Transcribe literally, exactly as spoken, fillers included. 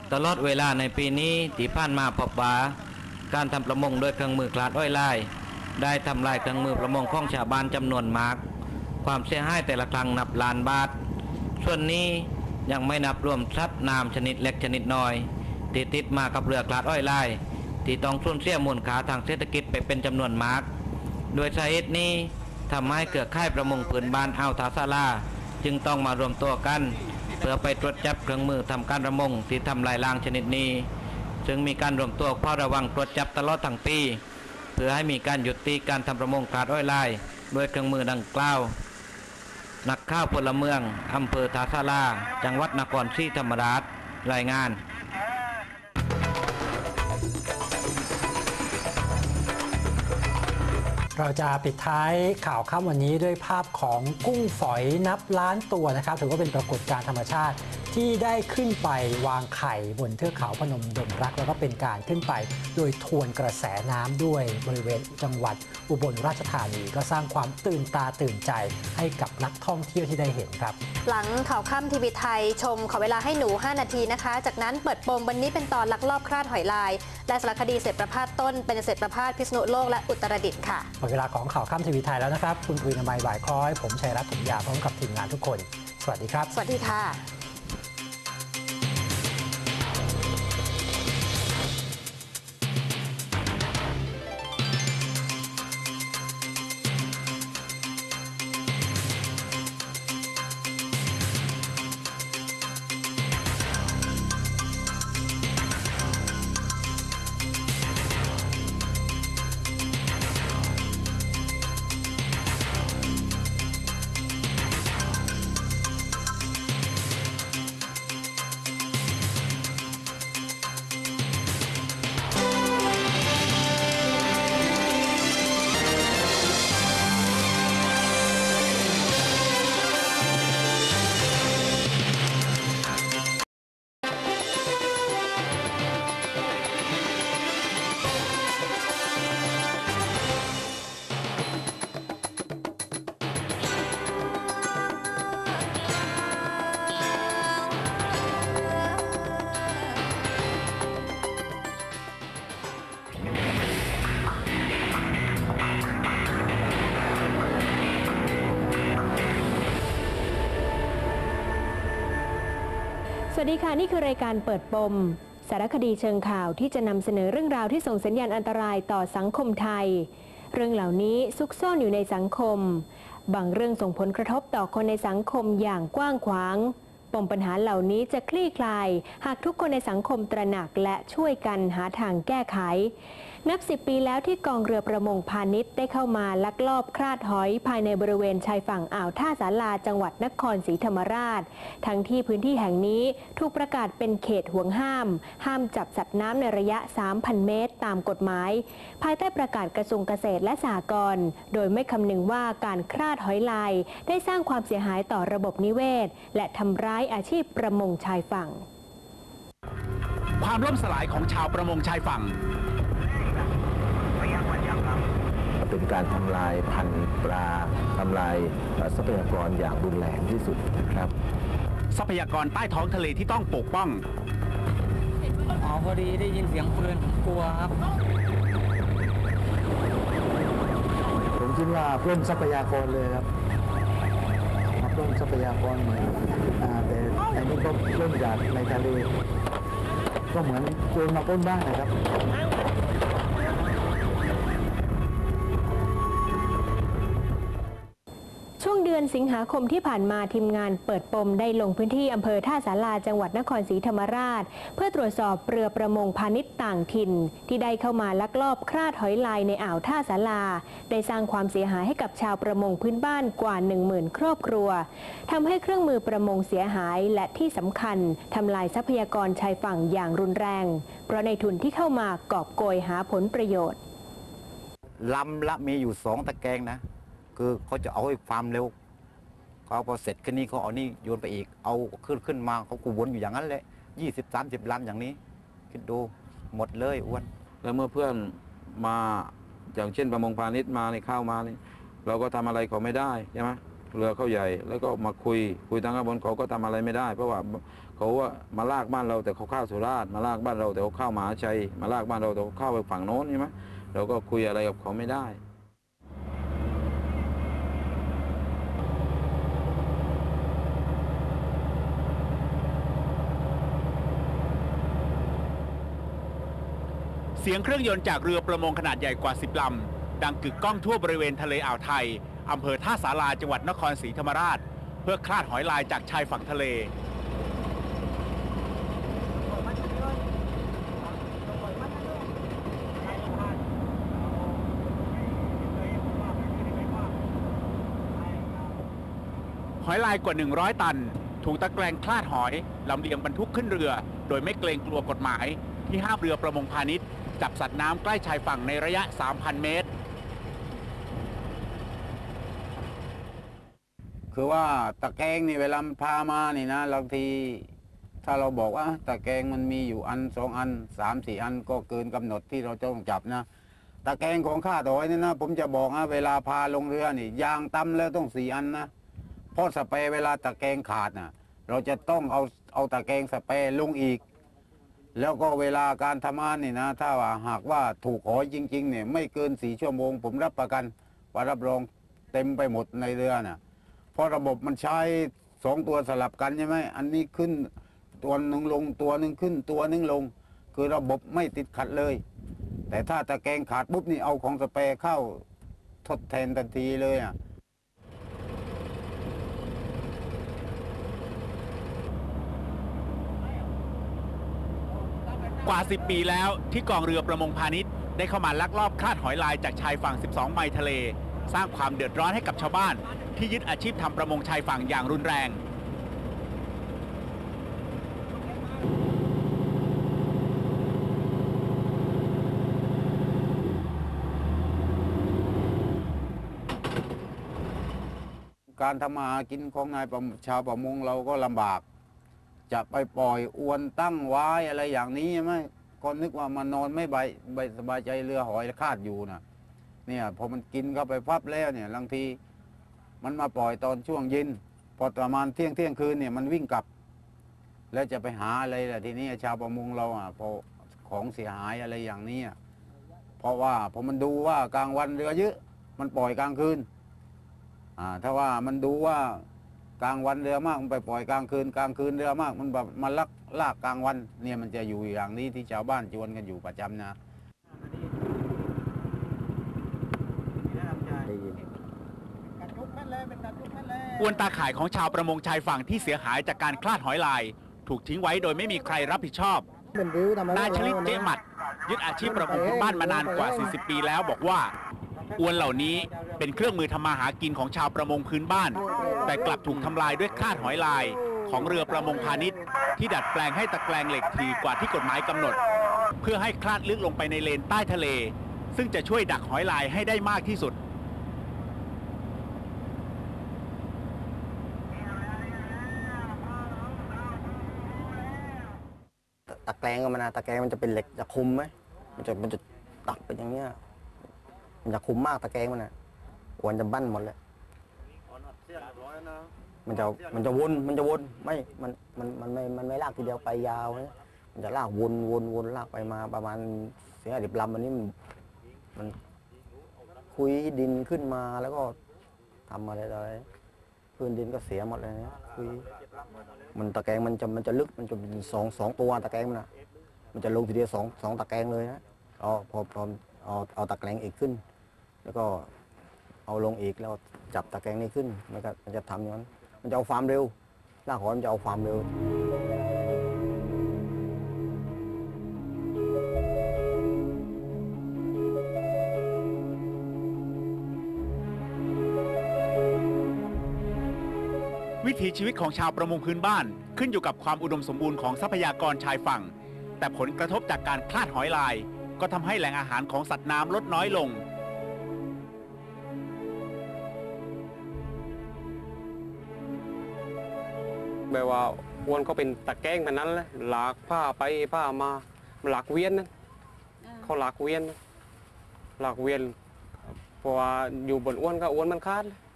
ตลอดเวลาในปีนี้ที่ผ่านมาพบว่าการทำประมงโดยเครื่องมือคลาดอ้อยลายได้ทำลายเครื่องมือประมงของชาวบ้านจำนวนมากความเสียหายแต่ละครั้งนับล้านบาทส่วนนี้ยังไม่นับรวมสัตว์น้ำชนิดเล็กชนิดน้อยที่ติดมากับเรือคลาดอ้อยลายที่ต้องสูญเสียมูลค่าทางเศรษฐกิจไปเป็นจำนวนมากโดยสาเหตุนี้ทำให้เครือข่ายประมงพื้นบ้านอ่าวทาซาลาจึงต้องมารวมตัวกันเพื่อไปตรวจจับเครื่องมือทำการประมงที่ทำลายล้างชนิดนี้ซึ่งมีการรวมตัวเฝ้าระวังตรวจจับตลอดทั้งปีเพื่อให้มีการยุติการทำประมงคลาดอ้อยลายด้วยเครื่องมือดังกล่าวนักข่าวพลเมืองอำเภอทาซาลาจังหวัดนครศรีธรรมราชรายงานเราจะปิดท้ายข่าวค่ำวันนี้ด้วยภาพของกุ้งฝอยนับล้านตัวนะครับถือว่าเป็นปรากฏการณ์ธรรมชาติที่ได้ขึ้นไปวางไข่บนเทือกเขาพนมดงรักแล้วก็เป็นการขึ้นไปโดยทวนกระแสน้ำด้วยบริเวณจังหวัดอุบลราชธานีก็สร้างความตื่นตาตื่นใจให้กับนักท่องเที่ยวที่ได้เห็นครับหลังข่าวค่ำทีวีไทยชมขอเวลาให้หนูห้านาทีนะคะจากนั้นเปิดปมวันนี้เป็นตอนลักลอบคลาดหอยลายและสารคดีเศษประพาสต้นเป็นเศษประพาสพิษณุโลกและอุตรดิตถ์ค่ะหมดเวลาของข่าวค่ำทีวีไทยแล้วนะครับคุณปรีนามัยบ่ายคล้อยผมชัยรัตน์ถมยาพร้อมกับทีมงานทุกคนสวัสดีครับสวัสดีค่ะสวัสดีค่ะนี่คือรายการเปิดปมสารคดีเชิงข่าวที่จะนำเสนอเรื่องราวที่ส่งสัญญาณอันตรายต่อสังคมไทยเรื่องเหล่านี้ซุกซ่อนอยู่ในสังคมบางเรื่องส่งผลกระทบต่อคนในสังคมอย่างกว้างขวางปมปัญหาเหล่านี้จะคลี่คลายหากทุกคนในสังคมตระหนักและช่วยกันหาทางแก้ไขนับสิบปีแล้วที่กองเรือประมงพาณิชย์ได้เข้ามาลักลอบคลาดหอยภายในบริเวณชายฝั่งอ่าวท่าสาราจังหวัดนครศรีธรรมราชทั้งที่พื้นที่แห่งนี้ถูกประกาศเป็นเขตห่วงห้ามห้ามจับสัตว์น้ำในระยะ สามพัน เมตรตามกฎหมายภายใต้ประกาศกระทรวงเกษตรและสหกรณ์โดยไม่คำนึงว่าการคลาดหอยลายได้สร้างความเสียหายต่อระบบนิเวศและทำร้ายอาชีพประมงชายฝั่งความล่มสลายของชาวประมงชายฝั่งเป็นการทำลายพันธุ์ปลาทำลายทรัพยากรอย่างรุนแรงที่สุดนะครับทรัพยากรใต้ท้องทะเลที่ต้องปกป้องอ๋อพอดีได้ยินเสียงปืนกลัวครับผมคิดว่าเพิ่มทรัพยากรเลยครับเพิ่มทรัพยากรเหมือนแต่อันนี้ก็เริ่มจากในทะเลก็เหมือนโจรมาปล้นบ้างนะครับช่วงเดือนสิงหาคมที่ผ่านมาทีมงานเปิดปมได้ลงพื้นที่อำเภอท่าสาราจังหวัดนครศรีธรรมราชเพื่อตรวจสอบเรือประมงพาณิชย์ต่างถิ่นที่ได้เข้ามาลักลอบคลาดหอยลายในอ่าวท่าสาราได้สร้างความเสียหายให้กับชาวประมงพื้นบ้านกว่า หนึ่งหมื่น ครอบครัวทำให้เครื่องมือประมงเสียหายและที่สำคัญทำลายทรัพยากรชายฝั่งอย่างรุนแรงเพราะในทุนที่เข้ามากอบโกยหาผลประโยชน์ลำละมีอยู่สองตะแกรงนะคือเขาจะเอาให้ความเร็วเขาพอเสร็จแค่นี้เขาเอานี่โยนไปอีกเอาขึ้นขึ้นมาเขากูวนอยู่อย่างนั้นแหละยี่สิบสามสิบลำอย่างนี้คิดดูหมดเลยอ้วนแล้วเมื่อเพื่อนมาอย่างเช่นประมงพาณิชย์มาในเข้ามานี่เราก็ทำอะไรเขาไม่ได้ใช่ไหมเรือเขาใหญ่แล้วก็มาคุยคุยทางข้างบนเขาก็ทำอะไรไม่ได้ เพราะว่าเขาว่ามาลากบ้านเราแต่เขาเข้าสุราษฎร์มาลากบ้านเราแต่เขาเข้ามหาชัยมาลากบ้านเราแต่เขาเข้าไปฝั่งโน้นใช่ไหมเราก็คุยอะไรกับเขาไม่ได้เสียงเครื่องยนต์จากเรือประมงขนาดใหญ่กว่าสิบลำดังกึกก้องทั่วบริเวณทะเลอ่าวไทยอำเภอท่าสาราจังหวัดนครศรีธรรมราชเพื่อคลาดหอยลายจากชายฝั่งทะเลหอยลายกว่าหนึ่งร้อยตันถูกตะแกรงคลาดหอยลำเลียงบรรทุกขึ้นเรือโดยไม่เกรงกลัวกฎหมายที่ห้ามเรือประมงพาณิชย์จับสัตว์น้ำใกล้ชายฝั่งในระยะ สามพัน เมตรคือว่าตะแกรงนี่เวลาพามานี่นะบางทีถ้าเราบอกว่าตะแกรงมันมีอยู่อันสองอันสามสี่อันก็เกินกำหนดที่เราจะต้องจับนะตะแกรงของข้าถอยนี่นะผมจะบอกนะเวลาพาลงเรือนี่ยางต่ำแล้วต้องสี่อันนะเพราะสเปรย์เวลาตะแกรงขาดนะเราจะต้องเอาเอาตะแกรงสเปรย์ลงอีกแล้วก็เวลาการทำงานนี่นะถ้าว่าหากว่าถูกหอยจริงๆเนี่ยไม่เกินสี่ชั่วโมงผมรับประกันว่ารับรองเต็มไปหมดในเรือน่ะเพราะระบบมันใช้สองตัวสลับกันใช่ไหมอันนี้ขึ้นตัวหนึ่งลงตัวหนึ่งขึ้นตัวหนึ่งลงคือระบบไม่ติดขัดเลยแต่ถ้าตะแกรงขาดปุ๊บนี่เอาของสเปรย์เข้าทดแทนทันทีเลยอ่ะกว่าสิบปีแล้วที่กองเรือประมงพาณิชย์ได้เข้ามาลักลอบคลาดหอยลายจากชายฝั่งสิบสองไมล์ทะเลสร้างความเดือดร้อนให้กับชาวบ้านที่ยึดอาชีพทำประมงชายฝั่งอย่างรุนแรงการทำมาหากินของนายชาวประมงเราก็ลำบากจะไปปล่อยอวนตั้งไว้อะไรอย่างนี้ใช่ไหมก็นึกว่ามันนอนไม่ใบใบสบายใจเรือหอยคาดอยู่นะเนี่ยพอมันกินเข้าไปพับแล้วเนี่ยบางทีมันมาปล่อยตอนช่วงเย็นพอประมาณเที่ยงเที่ยงคืนเนี่ยมันวิ่งกลับแล้วจะไปหาอะไรล่ะทีนี้ชาวประมงเราอ่ะพอของเสียหายอะไรอย่างนี้เพราะว่าพอมันดูว่ากลางวันเรือเยอะมันปล่อยกลางคืนอ่าถ้าว่ามันดูว่ากลางวันเรือมากมันไปปล่อยกลางคืนกลางคืนเรือมากมันแบบมันลักลากกลางวันเนี่ยมันจะอยู่อย่างนี้ที่ชาวบ้านจวนกันอยู่ประจำนะอวนตาข่ายของชาวประมงชายฝั่งที่เสียหายจากการคลาดหอยลายถูกทิ้งไว้โดยไม่มีใครรับผิดชอบนายชลิตเจมัดยึดอาชีพประมงพื้นบ้านมานานกว่าสี่สิบปีแล้วบอกว่าอวนเหล่านี้เป็นเครื่องมือทำมาหากินของชาวประมงพื้นบ้านแต่กลับถูกทำลายด้วยคลาดหอยลายของเรือประมงพาณิชย์ที่ดัดแปลงให้ตะแกรงเหล็กถี่กว่าที่กฎหมายกำหนดเพื่อให้คลาดลึกลงไปในเลนใต้ทะเลซึ่งจะช่วยดักหอยลายให้ได้มากที่สุดตะแกรงมันนะตะแกรงมันจะเป็นเหล็กจะคุมไหมมันจะมันจะตักเป็นอย่างเนี้ยมันจะคุมมากตะแกรงมันนะอวนจะบั้นหมดเลยมันจะมันจะวนมันจะวนไม่มันมันมันไม่มันไม่ลากทีเดียวไปยาวนะมันจะลากวนวนวนลากไปมาประมาณเสียดิบลำอันนี้มันมันคุยดินขึ้นมาแล้วก็ทำอะไรอะไรพื้นดินก็เสียหมดเลยนะคุยมันตะแกรงมันจะมันจะลึกมันจะเป็นสองสองตัวตะแกรงมันนะมันจะลงทีเดียวสองสองตะแกรงเลยนะเอาพอพอเอาเอาตะแกรงอีกขึ้นแล้วก็เอาลงอีกแล้วจับตะแกรงนี้ขึ้นมันก็มันจะทำอย่างนั้นมันจะเอาความเร็วลากหอยมันจะเอาความเร็ววิถีชีวิตของชาวประมงพื้นบ้านขึ้นอยู่กับความอุดมสมบูรณ์ของทรัพยากรชายฝั่งแต่ผลกระทบจากการคลาดหอยลายก็ทำให้แหล่งอาหารของสัตว์น้ำลดน้อยลงแบบว่าอวนก็เป็นตะแกรงแบบนั้นแหละหลากผ้าไปผ้ามาหลากเวียนนะเขาหลากเวียนหลากเวียนเพราะว่าอยู่บนอวนก็อวนมันขาดเลย